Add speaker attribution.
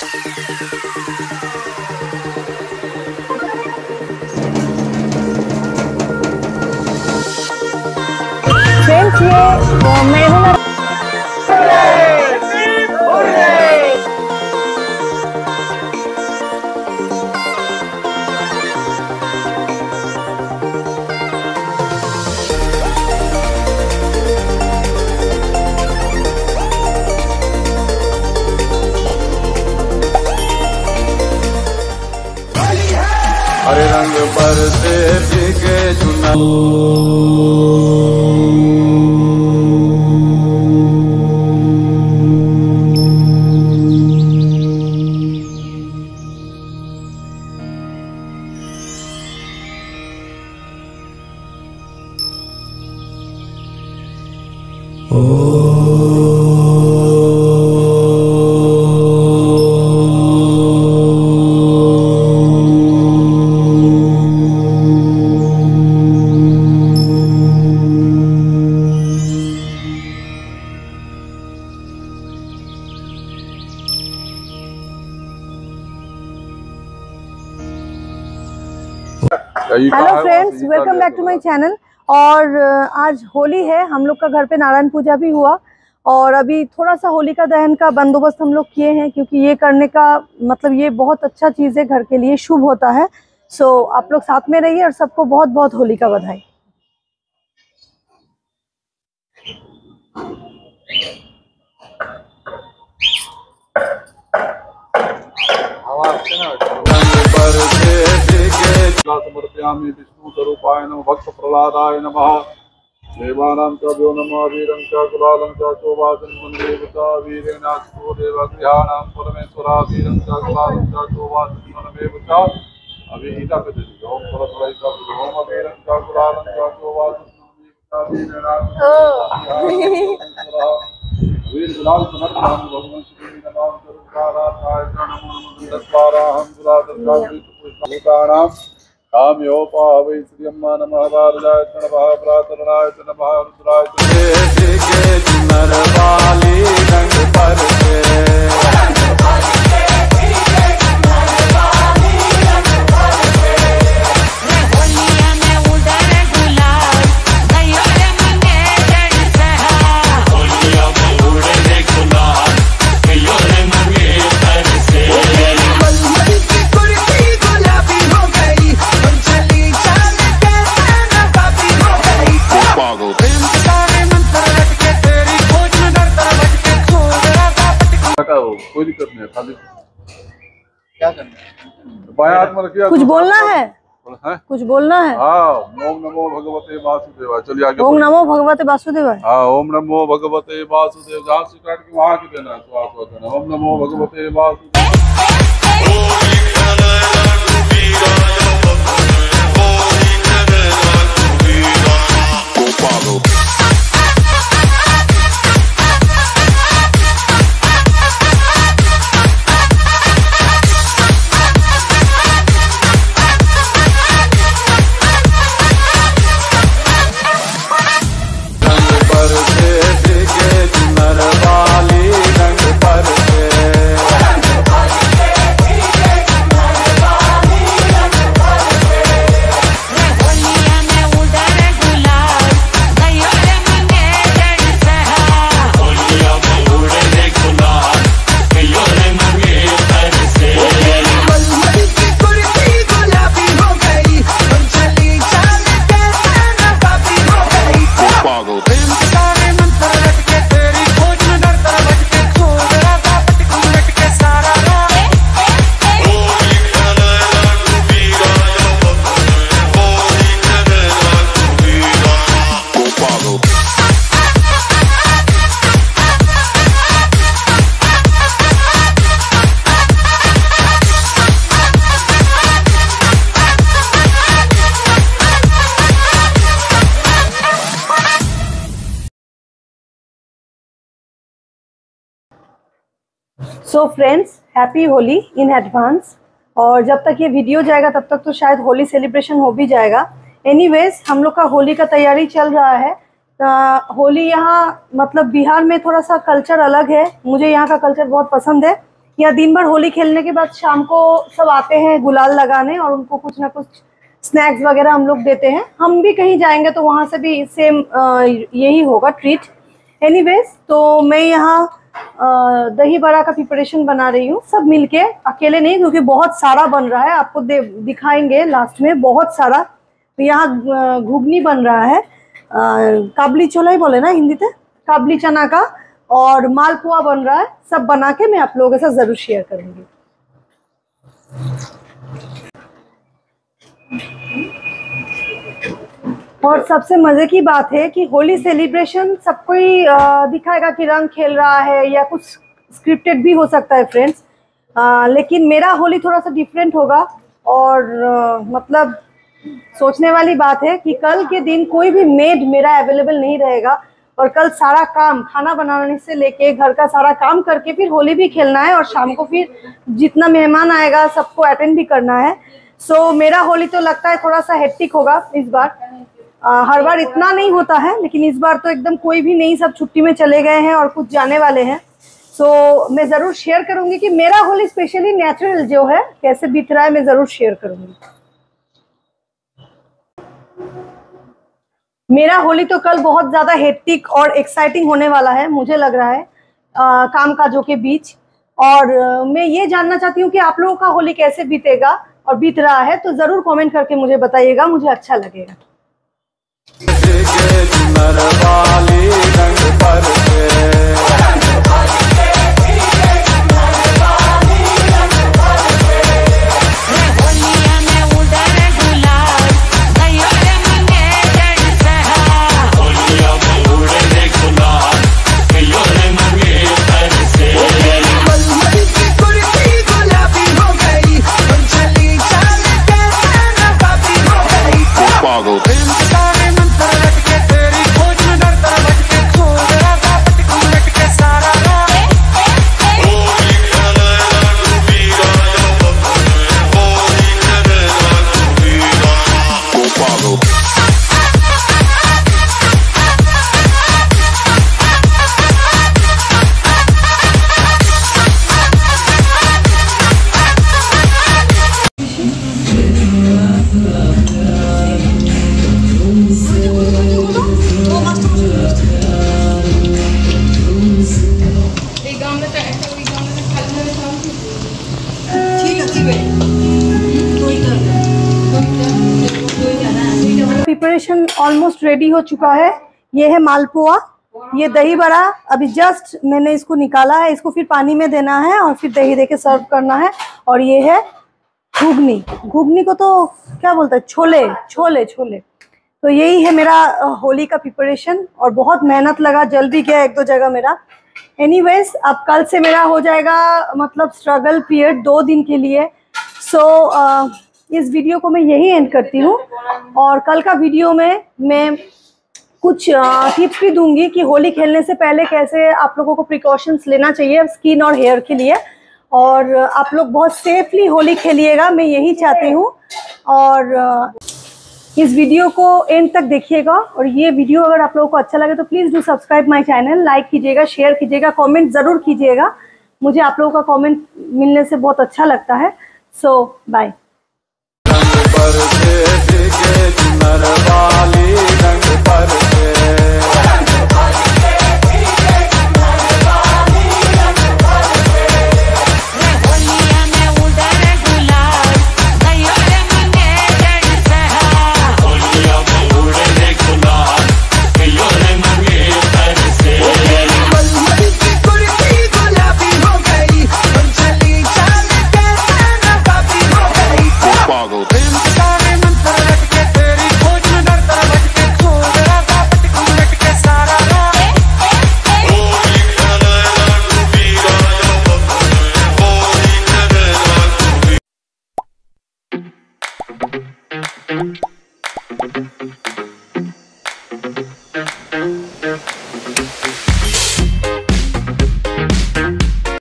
Speaker 1: Friends ये मैं हूँ
Speaker 2: हरे रंग पर से भीगे चुना।
Speaker 1: Hello friends, welcome back to my channel. और आज होली है, हम लोग का घर पे नारायण पूजा भी हुआ और अभी थोड़ा सा होलिका दहन का बंदोबस्त हम लोग किए हैं, क्योंकि ये करने का मतलब ये बहुत अच्छा चीज़ है, घर के लिए शुभ होता है। सो आप लोग साथ में रहिए और सबको बहुत बहुत होली का बधाई।
Speaker 2: समर्पयामि विष्णु स्वरूपाय नमः भक्त प्रहलादाय नमः। देवानां च व्यो नमः वीरं च कुलालं च चोवाचं वन्दे च वीरेणास्तो देवगृहाणां परमेश्वरा वीरं च कुलालं च चोवाचं वन्दे च अभिहिता कथयति ओम परस्वैका ओम वीरं च कुलालं च चोवाचं वन्दे वीर गुलाल समर्पयामि भगवान श्री नमः करुणाराय नमो नमः दत्ताराहं काम्योपावै श्रियम्मा नमः वारदाय नमः प्रातरणाय नमः रुद्राय नरवाली रंग पर कोई दिक्कत नहीं है, खाली क्या करना है बायां हाथ में रखिए।
Speaker 1: कुछ बोलना है, कुछ बोलना है।
Speaker 2: हाँ, ओम नमो भगवते वासुदेवाय। चलिए आगे।
Speaker 1: ओम नमो भगवते वासुदेवाय।
Speaker 2: हाँ, ओम नमो भगवते वासुदेव। जहाँ से काट के वहाँ के देना है, तो आपको देना। ओम नमो भगवते Vasudev.
Speaker 1: So friends, happy Holi in advance. और जब तक ये वीडियो जाएगा तब तक तो शायद होली सेलिब्रेशन हो भी जाएगा। एनीवेज, हम लोग का होली का तैयारी चल रहा है। होली यहाँ मतलब बिहार में थोड़ा सा कल्चर अलग है, मुझे यहाँ का कल्चर बहुत पसंद है। या दिन भर होली खेलने के बाद शाम को सब आते हैं गुलाल लगाने और उनको कुछ ना कुछ स्नैक्स वगैरह हम लोग देते हैं। हम भी कहीं जाएंगे तो वहाँ से भी सेम यही होगा ट्रीट। एनीवेज, तो मैं यहाँ दही बड़ा का प्रिपरेशन बना रही हूँ, सब मिलके, अकेले नहीं, क्योंकि बहुत सारा बन रहा है। आपको दिखाएंगे लास्ट में बहुत सारा। तो यहाँ घुगनी बन रहा है, काबली छोला ही बोले ना हिंदी में, काबली चना का, और मालपुआ बन रहा है। सब बना के मैं आप लोगों के साथ जरूर शेयर करूंगी। और सबसे मजे की बात है कि होली सेलिब्रेशन सब कोई दिखाएगा कि रंग खेल रहा है या कुछ स्क्रिप्टेड भी हो सकता है फ्रेंड्स, लेकिन मेरा होली थोड़ा सा डिफरेंट होगा। और मतलब सोचने वाली बात है कि कल के दिन कोई भी मेड मेरा अवेलेबल नहीं रहेगा, और कल सारा काम खाना बनाने से लेके घर का सारा काम करके फिर होली भी खेलना है, और शाम को फिर जितना मेहमान आएगा सबको अटेंड भी करना है। सो मेरा होली तो लगता है थोड़ा सा हेक्टिक होगा इस बार। हर बार इतना नहीं होता है, लेकिन इस बार तो एकदम कोई भी नहीं, सब छुट्टी में चले गए हैं और कुछ जाने वाले हैं। सो मैं ज़रूर शेयर करूंगी कि मेरा होली स्पेशली नेचुरल जो है कैसे बीत रहा है, मैं ज़रूर शेयर करूंगी। मेरा होली तो कल बहुत ज़्यादा हेक्टिक और एक्साइटिंग होने वाला है, मुझे लग रहा है, काम काजों के बीच। और मैं ये जानना चाहती हूँ कि आप लोगों का होली कैसे बीतेगा और बीत रहा है, तो ज़रूर कमेंट करके मुझे बताइएगा, मुझे अच्छा लगेगा। प्रिपरेशन ऑलमोस्ट रेडी हो चुका है। ये है मालपुआ, ये दही बड़ा, अभी जस्ट मैंने इसको निकाला है, इसको फिर पानी में देना है और फिर दही दे के सर्व करना है। और ये है घुगनी, घुगनी को तो क्या बोलते हैं, छोले छोले छोले। तो यही है मेरा होली का प्रिपरेशन, और बहुत मेहनत लगा, जल भी गया एक दो जगह मेरा। एनीवेज, अब कल से मेरा हो जाएगा मतलब स्ट्रगल पीरियड 2 दिन के लिए। सो इस वीडियो को मैं यही एंड करती हूँ, और कल का वीडियो में मैं कुछ टिप्स भी दूंगी कि होली खेलने से पहले कैसे आप लोगों को प्रिकॉशंस लेना चाहिए स्किन और हेयर के लिए, और आप लोग बहुत सेफली होली खेलिएगा, मैं यही चाहती हूँ। और इस वीडियो को एंड तक देखिएगा, और ये वीडियो अगर आप लोगों को अच्छा लगे तो please do subscribe my channel, like कीजिएगा, शेयर कीजिएगा, कमेंट ज़रूर कीजिएगा, मुझे आप लोगों का कमेंट मिलने से बहुत अच्छा लगता है। So bye.
Speaker 3: रंग पर